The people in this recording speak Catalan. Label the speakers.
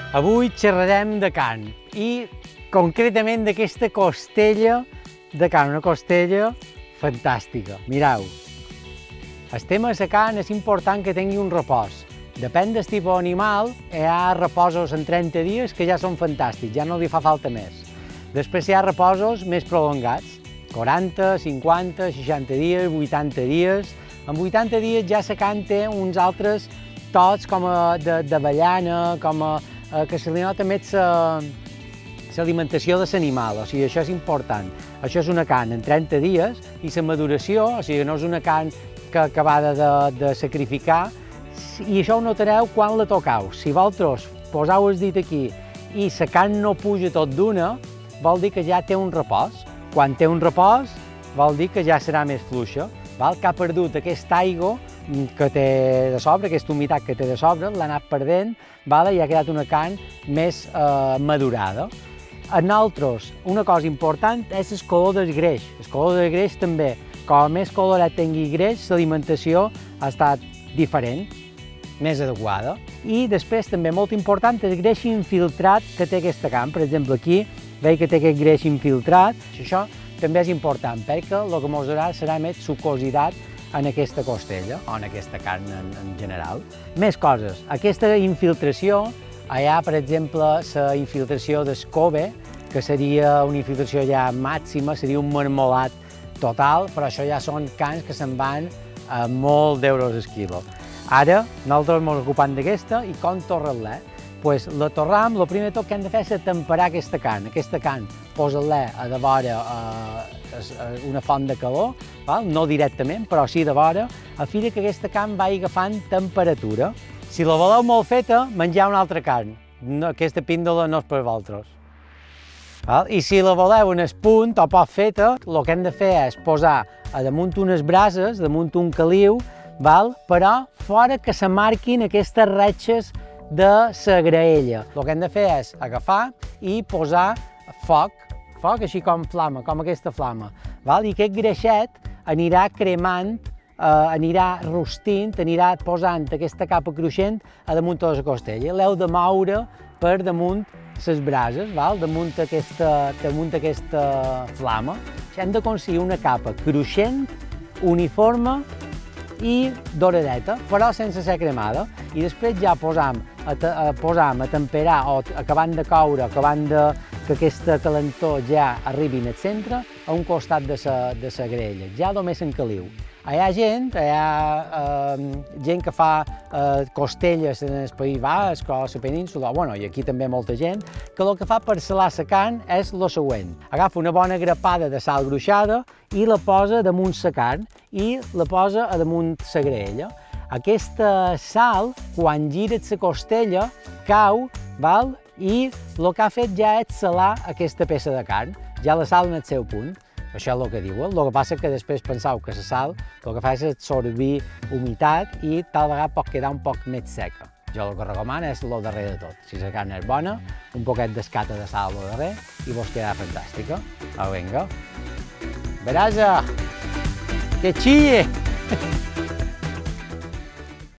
Speaker 1: Avui xerrarem de carn i concretament d'aquesta costella de carn, una costella fantàstica. Mireu, el tema de la carn és important que tingui un repòs. Depèn del tipus d'animal, hi ha reposos en 30 dies que ja són fantàstics, ja no li fa falta més. Després hi ha reposos més prolongats, 40, 50, 60 dies, 80 dies. En 80 dies ja la carn té uns altres tots com d'avellana, que se li nota més l'alimentació de l'animal, o sigui, això és important. Això és una carn en 30 dies i la maduració, o sigui, no és una carn acabada de sacrificar, i això ho notareu quan la toqueu. Si vosaltres poseu el dit aquí i la carn no puja tot d'una, vol dir que ja té un repòs. Quan té un repòs, vol dir que ja serà més fluixa, que ha perdut aquesta aigua que té de sobre, aquesta humitat que té de sobre, l'ha anat perdent i ha quedat una carn més madurada. En nosaltres, una cosa important és el color del greix. El color del greix també, com més colorat tingui greix, l'alimentació ha estat diferent, més adequada. I després també molt important és el greix infiltrat que té aquesta carn. Per exemple, aquí veig que té aquest greix infiltrat. Això també és important perquè el que ens donarà serà més sucositat en aquesta costella o en aquesta carn en general. Més coses. Aquesta infiltració, hi ha, per exemple, la infiltració d'escove, que seria una infiltració ja màxima, seria un marmolat total, però això ja són carns que se'n van a molt d'euros el quilo. Ara, nosaltres ens ocupem d'aquesta i com torrar-la? Doncs la torram, el primer tot que hem de fer és temperar aquesta carn. Aquesta carn, posa-la a de vora una font de calor, no directament, però sí de vora, a fi que aquesta carn vagi agafant temperatura. Si la voleu molt feta, menjar una altra carn. Aquesta píndola no és per vosaltres. I si la voleu en espunt o poc feta, el que hem de fer és posar a damunt unes brases, damunt un caliu, però fora que se marquin aquestes retxes de la graella. El que hem de fer és agafar i posar foc, així com flama, com aquesta flama. I aquest greixet anirà cremant, anirà rostint, anirà posant aquesta capa cruixent a damunt de la costella. L'heu de moure per damunt les brases, damunt aquesta flama. Hem d'aconseguir una capa cruixent, uniforme i doradeta, però sense ser cremada. I després ja posam a temperar, o acabant de coure, acabant que aquesta calentor ja arribi al centre, a un costat de la graella, ja només en caliu. Hi ha gent que fa costelles en el País Basc o a la península, i aquí també molta gent, que el que fa per salar la carn és el següent. Agafa una bona grapada de sal gruixada i la posa damunt la carn i la posa a damunt la graella. Aquesta sal, quan gires la costella, cau, i el que ha fet ja és salar aquesta peça de carn. Ja la sal en el seu punt. Això és el que diuen. El que passa és que després penseu que la sal el que fa és absorbir humitat i tal vegada pot quedar un poc més seca. Jo el que recomano és el darrer de tot. Si la carn és bona, un poquet d'escata de sal al darrer i vos quedarà fantàstica. Vinga. Veràs que xille!